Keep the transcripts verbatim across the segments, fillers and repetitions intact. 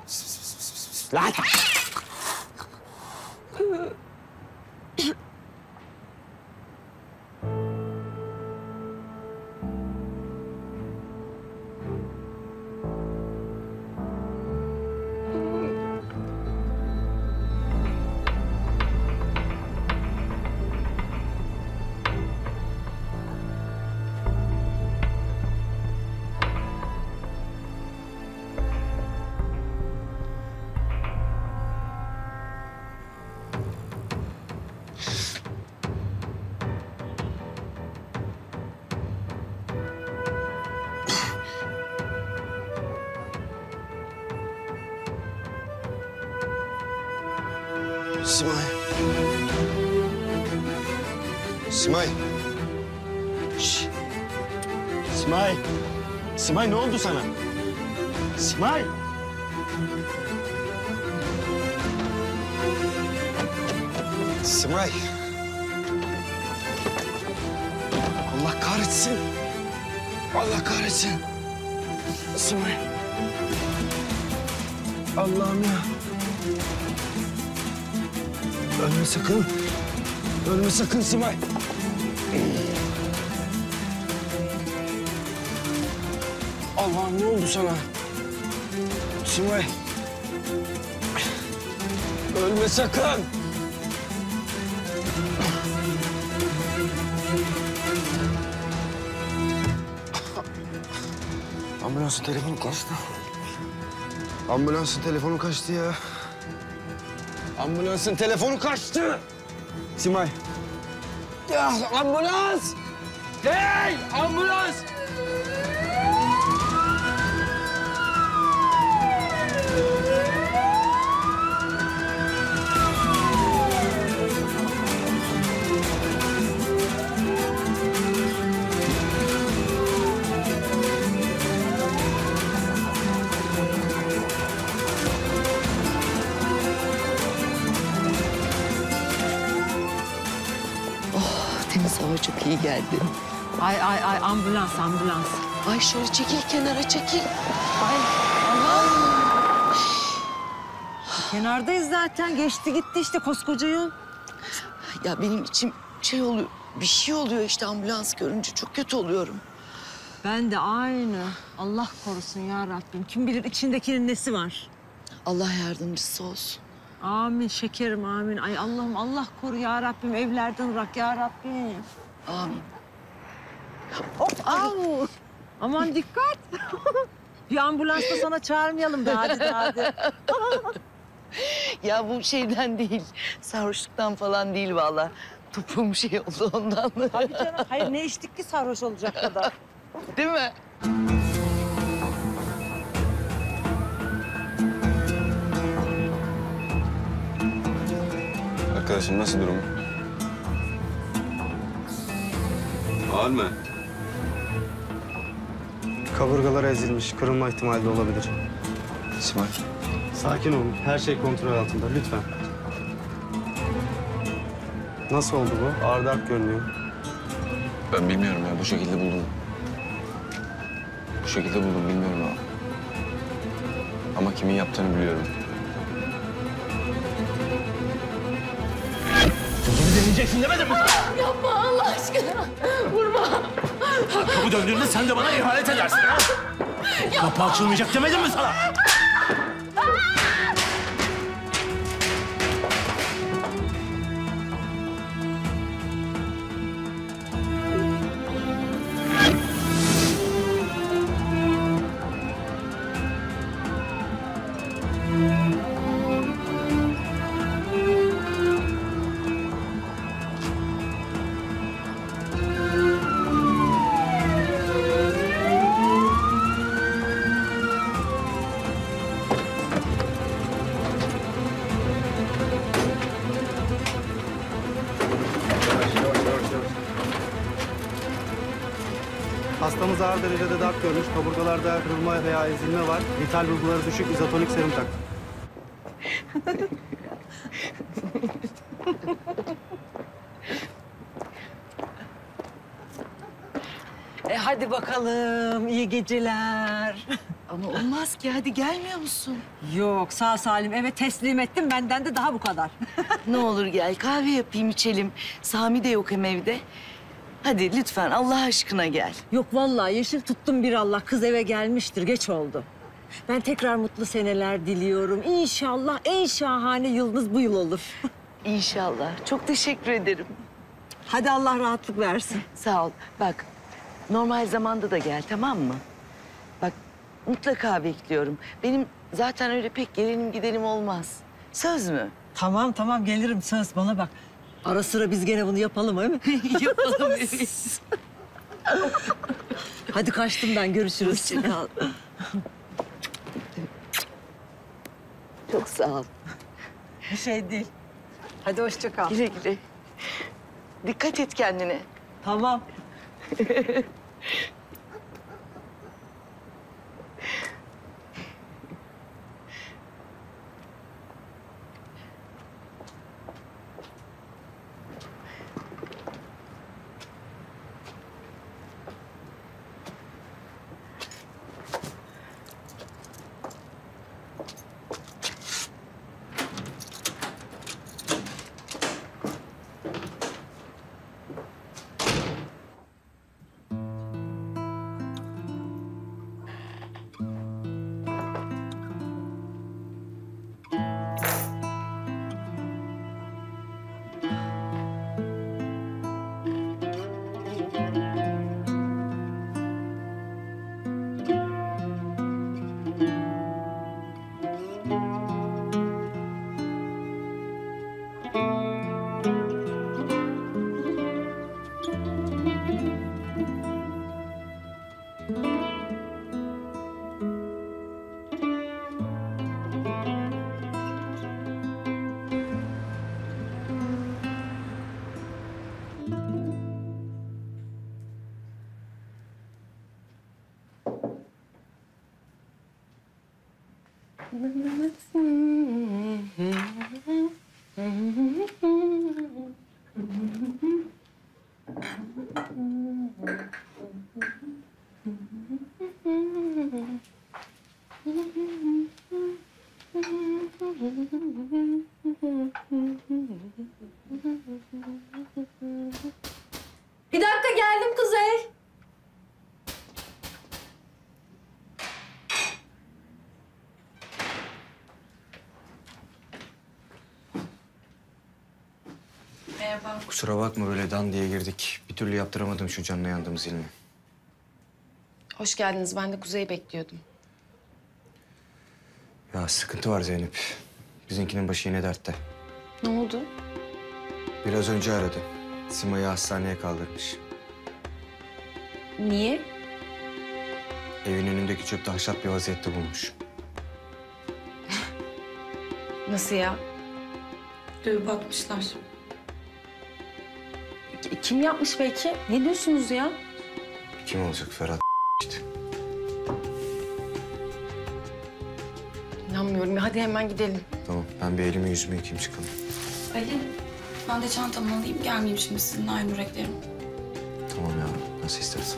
Lan! Simay. Simay. Şş. Simay. Simay ne oldu sana? Simay. Simay. Allah kahretsin. Allah kahretsin. Simay. Allah'ım ya. Ölme sakın. Ölme sakın Simay. Allah'ım ne oldu sana? Simay. Ölme sakın. Ambulansın telefonu kaçtı. Ambulansın telefonu kaçtı ya. Ambulansın telefonu kaçtı. Simay. Ya ambulans! Hey ambulans! Temiz hava çok iyi geldi. Ay ay ay ambulans ambulans. Ay şöyle çekil kenara çekil. Ay Ay. Kenardayız zaten. Geçti gitti işte koskoca yol. ya benim içim şey oluyor, bir şey oluyor işte ambulans görünce çok kötü oluyorum. Ben de aynı. Allah korusun ya Rabbim. Kim bilir içindekinin nesi var. Allah yardımcısı olsun. Amin şekerim amin. Ay Allah'ım Allah koru ya Rabbim. Evlerden ırak ya Rabbim. Amin. Hop au. Aman dikkat. Bir ambulans da sana çağırmayalım da hadi de hadi. Ya bu şeyden değil, sarhoşluktan falan değil vallahi. Topuğum şey oldu ondan. Tabii canım. Hayır ne içtik ki sarhoş olacak kadar. Değil mi? Arkadaşım nasıl durumu? Ağır mı? Kaburgaları ezilmiş, kırılma ihtimali de olabilir. Simay. Sakin olun, her şey kontrol altında lütfen. Nasıl oldu bu? Ağrıda ak görünüyor. Ben bilmiyorum ya. Bu şekilde buldum. Bu şekilde buldum. Bilmiyorum ama. Ama kimin yaptığını biliyorum. Gibi deneyeceksin demedim mi? Yapma Allah aşkına. Vurma. Kapı döndüğünde sen de bana ihanet edersin ha? Kapı açılmayacak demedim mi sana? Hastamız ağır derecede darp görmüş, kaburgalarda kırılma veya ezilme var. Vital bulguları düşük, izotonik serum tak. E hadi bakalım. İyi geceler. Ama olmaz ki, hadi gelmiyor musun? Yok, sağ salim eve teslim ettim. Benden de daha bu kadar. Ne olur gel, kahve yapayım içelim. Sami de yok hem evde. Hadi lütfen Allah aşkına gel. Yok vallahi Yeşil tuttum bir Allah. Kız eve gelmiştir, geç oldu. Ben tekrar mutlu seneler diliyorum. İnşallah en şahane yıldız bu yıl olur. İnşallah. Çok teşekkür ederim. Hadi Allah rahatlık versin. Sağ ol. Bak, normal zamanda da gel, tamam mı? Bak, mutlaka bekliyorum. Benim zaten öyle pek gelenim gidelim olmaz. Söz mü? Tamam tamam gelirim söz bana bak. Ara sıra biz gene bunu yapalım değil mi? Yapalım. Hadi kaçtım ben, görüşürüz. Hoşça kal. Çok sağ ol. Bir şey değil. Hadi hoşça kal. Güle güle. Dikkat et kendine. Tamam. Bir dakika, geldim Kuzey. Merhaba. Kusura bakma böyle dan diye girdik. Bir türlü yaptıramadım şu canına yandığım zilini. Hoş geldiniz. Ben de Kuzey'i bekliyordum. Ya sıkıntı var Zeynep. Bizimkinin başı yine dertte. Ne oldu? Biraz önce aradı. Sima'yı hastaneye kaldırmış. Niye? Evin önündeki çöpte haşat bir vaziyette bulmuş. Nasıl ya? Dövüp atmışlar. K- Kim yapmış peki? Ne diyorsunuz ya? Kim olacak Ferhat işte. İnanmıyorum. Hadi hemen gidelim. Tamam ben bir elimi yüzümü yıkayayım çıkalım. Ali, ben de çantamı alayım. Gelmeyeyim şimdi sizinle aynı yüreklerim. Tamam yavrum nasıl istersen.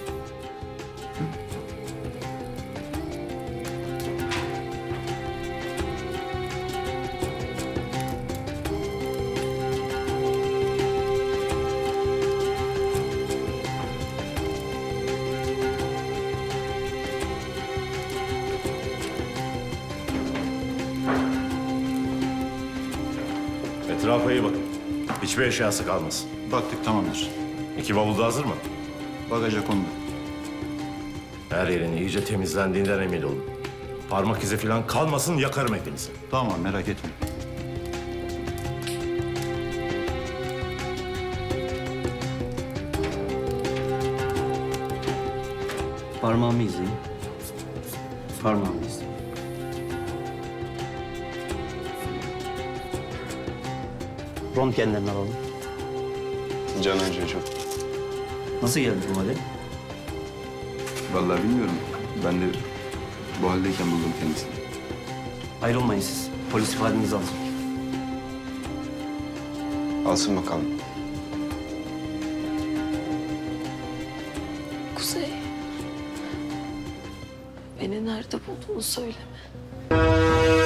Etrafa iyi bakın. Hiçbir eşyası kalmasın. Baktık tamamdır. İki bavul da hazır mı? Bagaja kondu. Her yerin iyice temizlendiğinden emin olun. Parmak izi falan kalmasın, yakarım hepinizi. Tamam merak etme. Parmağımı izleyin. Parmağımı izleyin. Röntgenlerini alalım. Can acıyor çok. Nasıl geldi bu hale? Vallahi bilmiyorum. Ben de bu haldeyken buldum kendisini. Ayrılmayın siz. Polis ifadenizi alın. Alsın bakalım. Kuzey. Beni nerede bulduğunu söyleme.